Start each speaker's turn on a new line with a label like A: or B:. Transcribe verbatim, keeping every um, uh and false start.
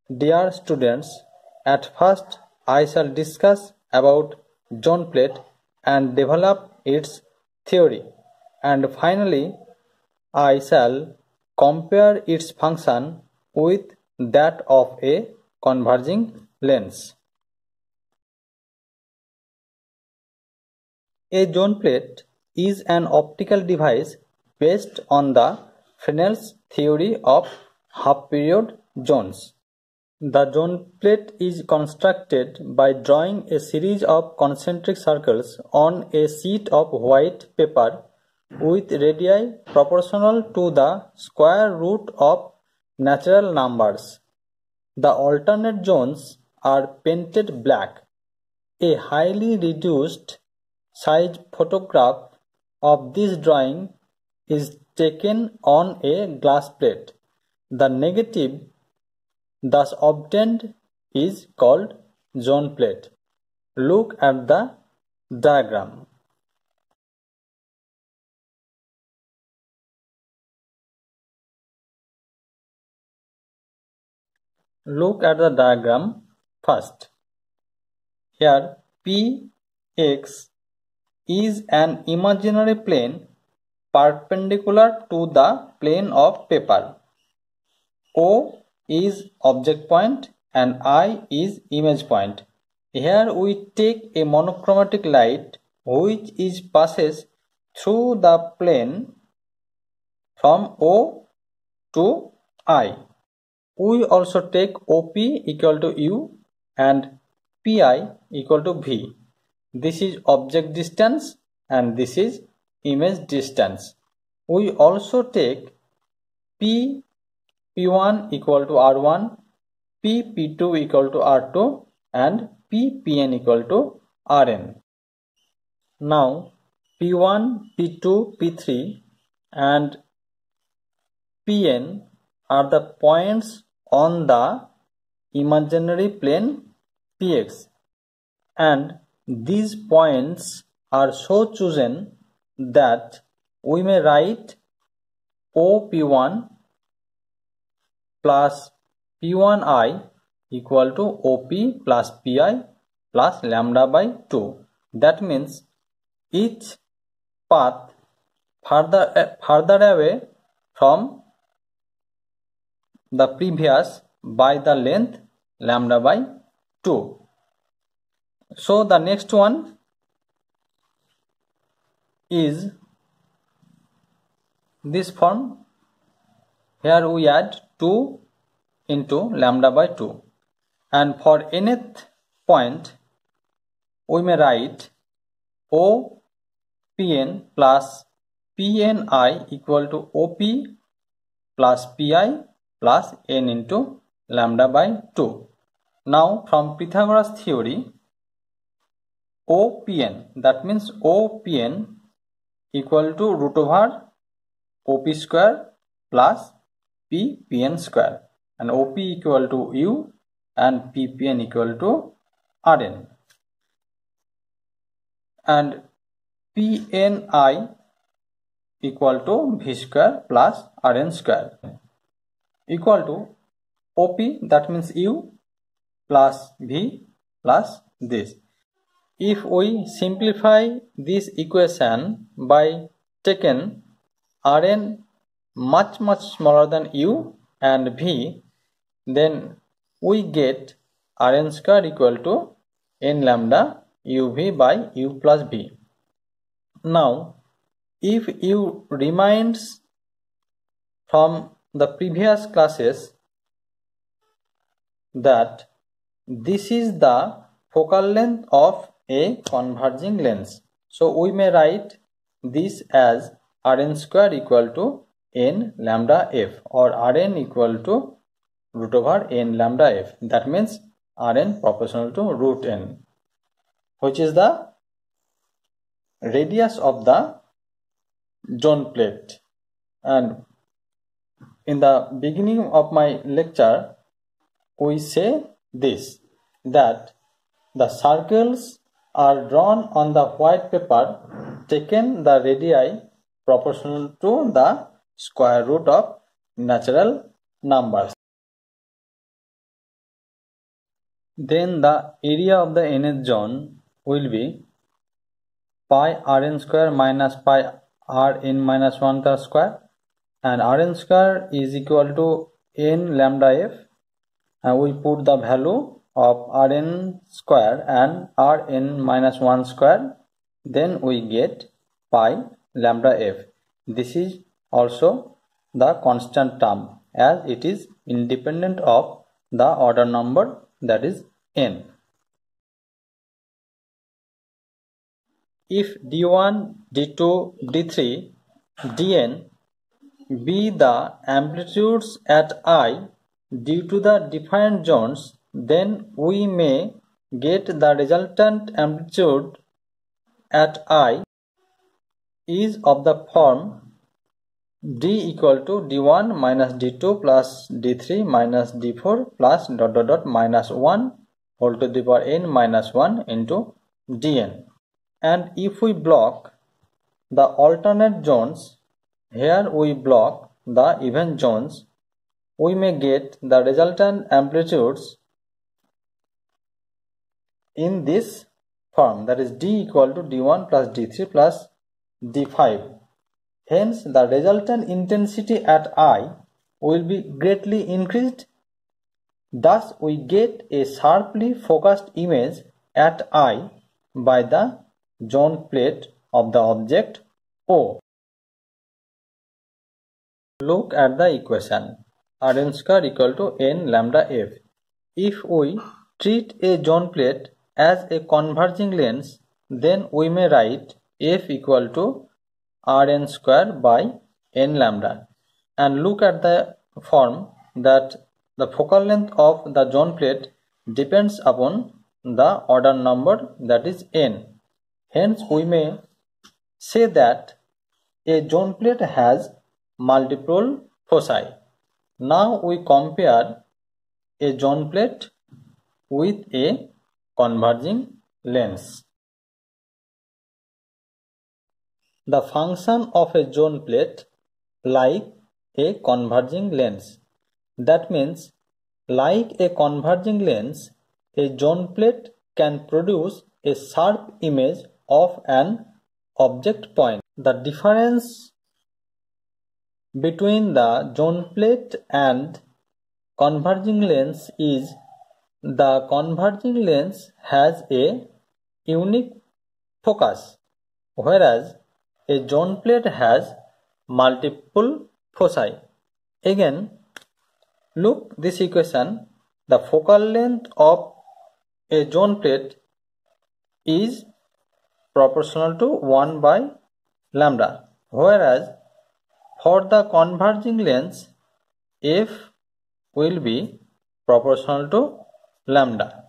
A: Dear students, at first I shall discuss about zone plate and develop its theory, and finally I shall compare its function with that of a converging lens. A zone plate is an optical device based on the Fresnel's theory of half-period zones. The zone plate is constructed by drawing a series of concentric circles on a sheet of white paper with radii proportional to the square root of natural numbers. The alternate zones are painted black. A highly reduced size photograph of this drawing is taken on a glass plate. The negative thus obtained is called zone plate. Look at the diagram. Look at the diagram first. Here P X is an imaginary plane perpendicular to the plane of paper. O is object point and I is image point. Here we take a monochromatic light which is passes through the plane from O to I. We also take O P equal to U and P I equal to V. This is object distance and this is image distance. We also take P P one equal to R one, P P two equal to R two and P P N equal to R N. Now P one, P two, P three and P N are the points on the imaginary plane P X, and these points are so chosen that we may write O P one plus P one I equal to O P plus P I plus lambda by two. That means each path further, uh, further away from the previous by the length lambda by two. So the next one is this form. Here we add two into lambda by two, and for nth point we may write O P N plus P N I equal to O P plus P I plus n into lambda by two. Now from Pythagoras theory, O P N, that means O P N equal to root over O P square plus P P N square, and O P equal to U and P P N equal to R N, and P N I equal to V square plus R N square equal to O P, that means U plus V plus this. If we simplify this equation by taking R N much much smaller than U and V, then we get R N square equal to n lambda U V by U plus V. Now if you reminds from the previous classes that this is the focal length of a converging lens, so we may write this as R N square equal to n lambda f, or R N equal to root over n lambda f. That means R N proportional to root n, which is the radius of the zone plate. And in the beginning of my lecture we say this, that the circles are drawn on the white paper taken the radii proportional to the square root of natural numbers. then the area of the nth zone will be pi Rn square minus pi Rn minus one square, and Rn square is equal to n lambda f, and we put the value of Rn square and Rn minus one square, then we get pi lambda f. This is also the constant term as it is independent of the order number, that is n. If d one, d two, d three, dn be the amplitudes at I due to the different zones, then we may get the resultant amplitude at I is of the form d equal to d one minus d two plus d three minus d four plus dot dot dot minus one whole to the power n minus one into dn. And if we block the alternate zones, here we block the even zones, we may get the resultant amplitudes in this form, that is d equal to d one plus d three plus d five. Hence the resultant intensity at I will be greatly increased. Thus we get a sharply focused image at I by the zone plate of the object O. Look at the equation Rn square equal to n lambda f. If we treat a zone plate as a converging lens, then we may write f equal to Rn square by n lambda, and look at the form that the focal length of the zone plate depends upon the order number, that is n. Hence we may say that a zone plate has multiple foci. Now we compare a zone plate with a converging lens. The function of a zone plate like a converging lens. That means, like a converging lens, a zone plate can produce a sharp image of an object point. The difference between the zone plate and converging lens is the converging lens has a unique focus, whereas a zone plate has multiple foci. Again, look this equation. The focal length of a zone plate is proportional to one by lambda, whereas for the converging lens f will be proportional to lambda.